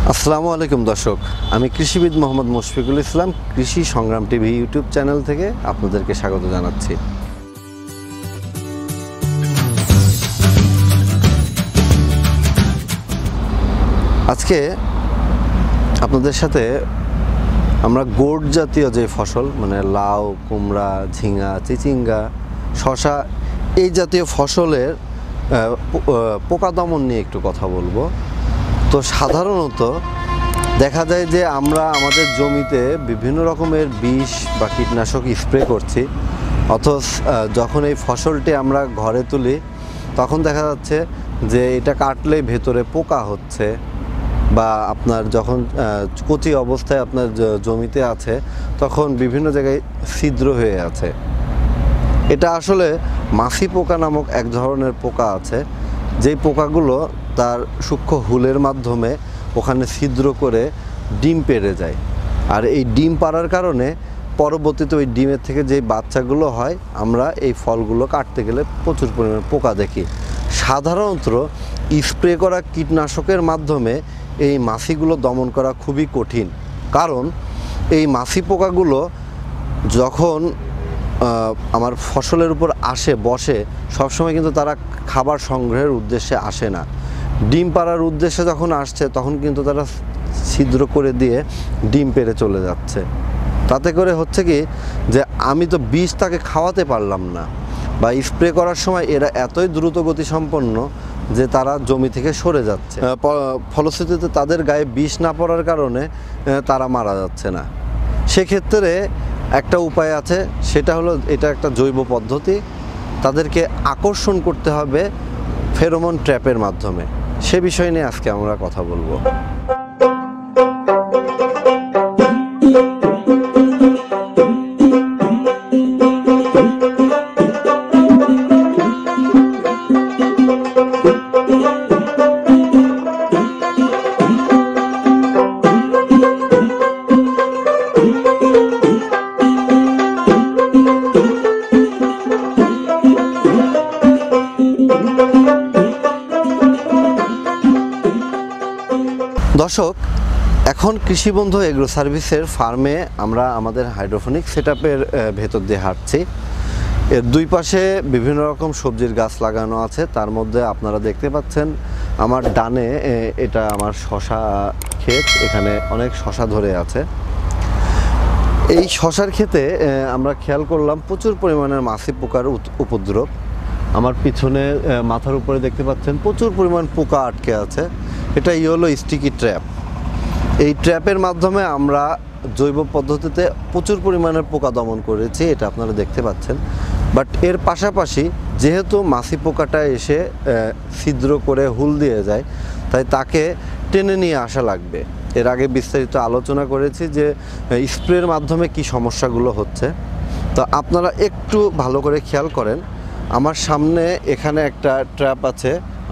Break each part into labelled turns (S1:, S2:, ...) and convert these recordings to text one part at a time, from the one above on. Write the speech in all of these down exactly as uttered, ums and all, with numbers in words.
S1: আসসালামু আলাইকুম দর্শক, আমি কৃষিবিদ মোহাম্মদ মুশফিকুল ইসলাম কৃষি সংগ্রাম টিভি ইউটিউব চ্যানেল থেকে আপনাদেরকে স্বাগত জানাচ্ছি। আজকে আপনাদের সাথে আমরা গোট জাতীয় যে ফসল মানে লাউ, কুমড়া, ঝিঙা, চিচিঙ্গা, শসা এই জাতীয় ফসলের পোকা দমন নিয়ে একটু কথা বলবো। তো সাধারণত দেখা যায় যে আমরা আমাদের জমিতে বিভিন্ন রকমের বিষ বা কীটনাশক স্প্রে করছি, অথচ যখন এই ফসলটি আমরা ঘরে তুলি তখন দেখা যাচ্ছে যে এটা কাটলেই ভেতরে পোকা হচ্ছে, বা আপনার যখন কচি অবস্থায় আপনার জমিতে আছে তখন বিভিন্ন জায়গায় ছিদ্র হয়ে আছে। এটা আসলে মাছি পোকা নামক এক ধরনের পোকা আছে, যেই পোকাগুলো তার সূক্ষ্ম হুলের মাধ্যমে ওখানে ছিদ্র করে ডিম পেড়ে যায়। আর এই ডিম পাড়ার কারণে পরবর্তীতে ওই ডিমের থেকে যেই বাচ্চাগুলো হয় আমরা এই ফলগুলো কাটতে গেলে প্রচুর পরিমাণে পোকা দেখি। সাধারণত স্প্রে করা কীটনাশকের মাধ্যমে এই মাছিগুলো দমন করা খুবই কঠিন, কারণ এই মাছি পোকাগুলো যখন আমার ফসলের উপর আসে বসে সবসময় কিন্তু তারা খাবার সংগ্রহের উদ্দেশ্যে আসে না, ডিম পাড়ার উদ্দেশ্যে যখন আসছে তখন কিন্তু তারা ছিদ্র করে দিয়ে ডিম পেড়ে চলে যাচ্ছে। তাতে করে হচ্ছে কি যে আমি তো বিষ তাকে খাওয়াতে পারলাম না, বা স্প্রে করার সময় এরা এতই দ্রুত গতিসম্পন্ন যে তারা জমি থেকে সরে যাচ্ছে, ফলশ্রুতিতে তাদের গায়ে বিষ না পড়ার কারণে তারা মারা যাচ্ছে না। সেক্ষেত্রে একটা উপায় আছে, সেটা হলো এটা একটা জৈব পদ্ধতি, তাদেরকে আকর্ষণ করতে হবে ফেরোমন ট্র্যাপের মাধ্যমে। সে বিষয় নিয়ে আজকে আমরা কথা বলবো। দর্শক, এখন কৃষিবন্ধু এগ্রো সার্ভিসের ফার্মে আমরা আমাদের হাইড্রোফোনিক সেটআপের ভেতর দিয়ে হাঁটছি। এর দুই পাশে বিভিন্ন রকম সবজির গাছ লাগানো আছে, তার মধ্যে আপনারা দেখতে পাচ্ছেন আমার ডানে এটা আমার শশা ক্ষেত, এখানে অনেক শশা ধরে আছে। এই শশার ক্ষেতে আমরা খেয়াল করলাম প্রচুর পরিমাণের মাছি পোকার উপদ্রব। আমার পিছনে মাথার উপরে দেখতে পাচ্ছেন প্রচুর পরিমাণ পোকা আটকে আছে। এটাই হলো স্টিকি ট্র্যাপ। এই ট্র্যাপের মাধ্যমে আমরা জৈব পদ্ধতিতে প্রচুর পরিমাণের পোকা দমন করেছি, এটা আপনারা দেখতে পাচ্ছেন। বাট এর পাশাপাশি যেহেতু মাছি পোকাটা এসে ছিদ্র করে হুল দিয়ে যায়, তাই তাকে টেনে নিয়ে আসা লাগবে। এর আগে বিস্তারিত আলোচনা করেছি যে স্প্রের মাধ্যমে কি সমস্যাগুলো হচ্ছে। তো আপনারা একটু ভালো করে খেয়াল করেন, আমার সামনে এখানে একটা ট্র্যাপ আছে,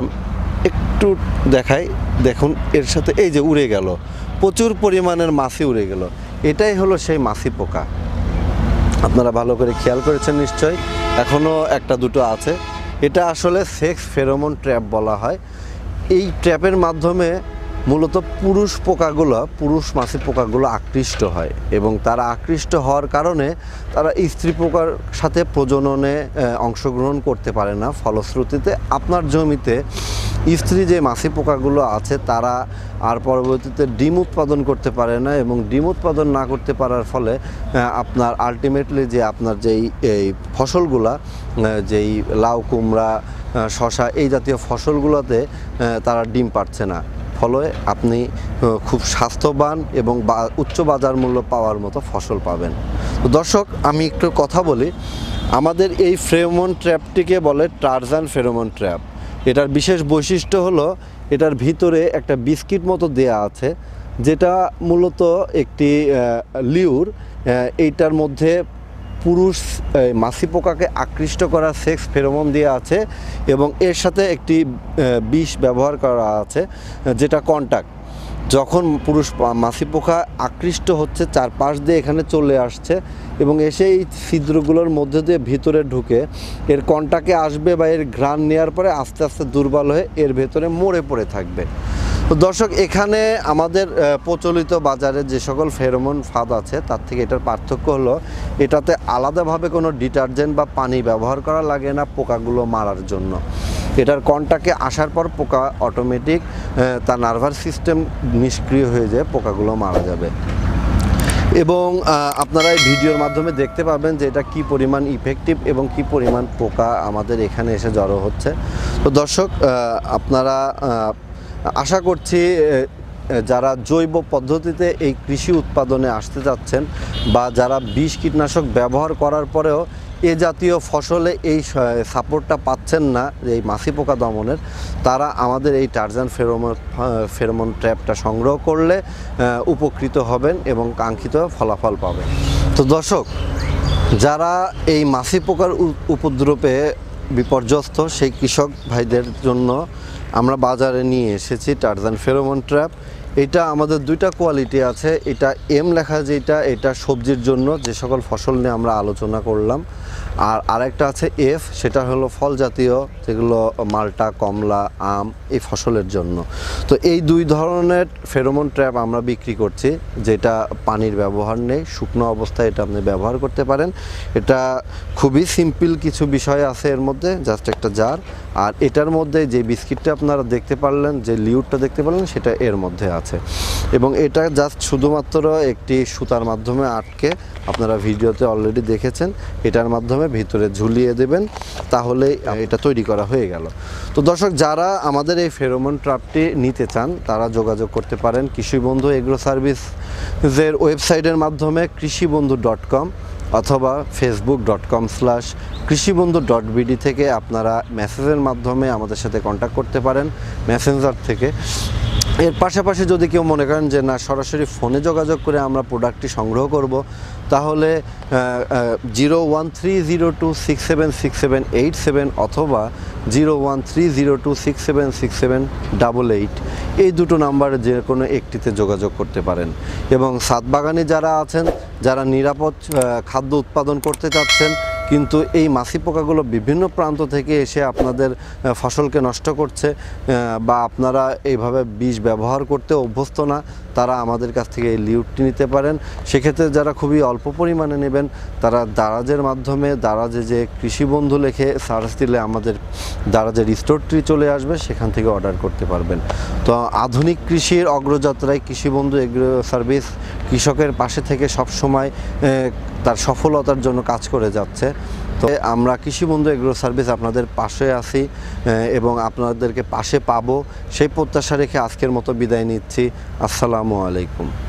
S1: একটু দেখাই, দেখুন এর সাথে এই যে উড়ে গেল, প্রচুর পরিমাণের মাছি উড়ে গেল। এটাই হলো সেই মাছি পোকা। আপনারা ভালো করে খেয়াল করেছেন নিশ্চয়ই, এখনও একটা দুটো আছে। এটা আসলে সেক্স ফেরোমন ট্র্যাপ বলা হয়। এই ট্র্যাপের মাধ্যমে মূলত পুরুষ পোকাগুলো পুরুষ মাছি পোকাগুলো আকৃষ্ট হয়, এবং তারা আকৃষ্ট হওয়ার কারণে তারা স্ত্রী পোকার সাথে প্রজননে অংশগ্রহণ করতে পারে না। ফলশ্রুতিতে আপনার জমিতে স্ত্রী যে মাছি পোকাগুলো আছে তারা আর পরবর্তীতে ডিম উৎপাদন করতে পারে না, এবং ডিম উৎপাদন না করতে পারার ফলে আপনার আলটিমেটলি যে আপনার যেই এই ফসলগুলা, যেই লাউ, কুমড়া, শসা এই জাতীয় ফসলগুলোতে তারা ডিম পাচ্ছে না, ফলে আপনি খুব স্বাস্থ্যবান এবং উচ্চ বাজার মূল্য পাওয়ার মতো ফসল পাবেন। তো দর্শক, আমি একটু কথা বলি, আমাদের এই ফেরোমন ট্র্যাপটিকে বলে টারজান ফেরোমন ট্র্যাপ। এটার বিশেষ বৈশিষ্ট্য হলো এটার ভিতরে একটা বিস্কিট মতো দেয়া আছে, যেটা মূলত একটি লিউর। এইটার মধ্যে পুরুষ মাছি পোকাকে আকৃষ্ট করা সেক্স ফেরোমন দেওয়া আছে, এবং এর সাথে একটি বিষ ব্যবহার করা আছে যেটা কন্টাক্ট। যখন পুরুষ মাছি পোকা আকৃষ্ট হচ্ছে চারপাশ দিয়ে এখানে চলে আসছে এবং এসে এই ছিদ্রগুলোর মধ্যে দিয়ে ভিতরে ঢুকে এর কন্টাক্টে আসবে বা এর ঘ্রাণ নেওয়ার পরে আস্তে আস্তে দুর্বল হয়ে এর ভেতরে মরে পড়ে থাকবে। তো তো দর্শক, এখানে আমাদের প্রচলিত বাজারে যে সকল ফেরোমন ফাঁদ আছে তার থেকে এটার পার্থক্য হলো এটাতে আলাদাভাবে কোনো ডিটারজেন্ট বা পানি ব্যবহার করা লাগে না পোকাগুলো মারার জন্য। এটার কন্টাক্টে আসার পর পোকা অটোমেটিক তার নার্ভাস সিস্টেম নিষ্ক্রিয় হয়ে যায়, পোকাগুলো মারা যাবে। এবং আপনারা এই ভিডিওর মাধ্যমে দেখতে পাবেন যে এটা কী পরিমাণ ইফেক্টিভ এবং কি পরিমাণ পোকা আমাদের এখানে এসে জড়ো হচ্ছে। তো দর্শক, আপনারা আশা করছি যারা জৈব পদ্ধতিতে এই কৃষি উৎপাদনে আসতে যাচ্ছেন বা যারা বিষ কীটনাশক ব্যবহার করার পরেও এ জাতীয় ফসলে এই সাপোর্টটা পাচ্ছেন না এই মাছি পোকা দমনের, তারা আমাদের এই টারজান ফেরোমন ফেরোমন ট্র্যাপটা সংগ্রহ করলে উপকৃত হবেন এবং কাঙ্ক্ষিত ফলাফল পাবেন। তো দর্শক, যারা এই মাছি পোকার উপদ্রবে বিপর্যস্ত সেই কৃষক ভাইদের জন্য আমরা বাজারে নিয়ে এসেছি টারজান ফেরোমন ট্র্যাপ। এটা আমাদের দুইটা কোয়ালিটি আছে। এটা এম লেখা যেটা, এটা সবজির জন্য যে সকল ফসল নিয়ে আমরা আলোচনা করলাম, আর আরেকটা আছে এফ, সেটা হলো ফল জাতীয় যেগুলো মালটা, কমলা, আম এই ফসলের জন্য। তো এই দুই ধরনের ফেরোমন ট্র্যাপ আমরা বিক্রি করছি, যেটা পানির ব্যবহার নেই, শুকনো অবস্থায় এটা আপনি ব্যবহার করতে পারেন। এটা খুবই সিম্পল কিছু বিষয় আছে এর মধ্যে, জাস্ট একটা জার, আর এটার মধ্যে যে বিস্কিটটা আপনারা দেখতে পারলেন, যে লিউডটা দেখতে পারলেন, সেটা এর মধ্যে আছে। এবং এটা জাস্ট শুধুমাত্র একটি সুতার মাধ্যমে আটকে, আপনারা ভিডিওতে অলরেডি দেখেছেন, এটার মাধ্যমে ভিতরে ঝুলিয়ে দেবেন, তাহলে এটা তৈরি করা হয়ে গেল। তো দর্শক, যারা আমাদের এই ফেরোমন ট্র্যাপটি নিতে চান তারা যোগাযোগ করতে পারেন কৃষিবন্ধু এগ্রো সার্ভিসের ওয়েবসাইটের মাধ্যমে কৃষিবন্ধু ডট কম অথবা Facebook dot com slash Krishibondhu dot BD থেকে আপনারা মেসেজের মাধ্যমে আমাদের সাথে কন্ট্যাক্ট করতে পারেন, মেসেঞ্জার থেকে। এর পাশাপাশি যদি কেউ মনে করেন যে না, সরাসরি ফোনে যোগাযোগ করে আমরা প্রোডাক্টটি সংগ্রহ করব, তাহলে zero one three zero two six seven six seven eight seven অথবা zero one three zero two six seven six seven double eight এই দুটো নাম্বারে যে কোনো একটিতে যোগাযোগ করতে পারেন। এবং ছাদ বাগানে যারা আছেন, যারা নিরাপদ খাদ্য উৎপাদন করতে চাচ্ছেন কিন্তু এই মাছি পোকাগুলো বিভিন্ন প্রান্ত থেকে এসে আপনাদের ফসলকে নষ্ট করছে, বা আপনারা এইভাবে বিষ ব্যবহার করতে অভ্যস্ত না, তারা আমাদের কাছ থেকে এই লিউডটি নিতে পারেন। সেক্ষেত্রে যারা খুবই অল্প পরিমাণে নেবেন তারা দারাজের মাধ্যমে, দারাজে যে কৃষিবন্ধু লেখে সার্চ দিলে আমাদের দারাজের স্টোরটি চলে আসবে, সেখান থেকে অর্ডার করতে পারবেন। তো আধুনিক কৃষির অগ্রযাত্রায় কৃষিবন্ধু এগ্রো সার্ভিস কৃষকের পাশে থেকে সবসময় তার সফলতার জন্য কাজ করে যাচ্ছে। তো আমরা কৃষিবন্ধু এগ্রো সার্ভিস আপনাদের পাশে আছি এবং আপনাদেরকে পাশে পাবো সেই প্রত্যাশা রেখে আজকের মতো বিদায় নিচ্ছি। আসসালামু আলাইকুম।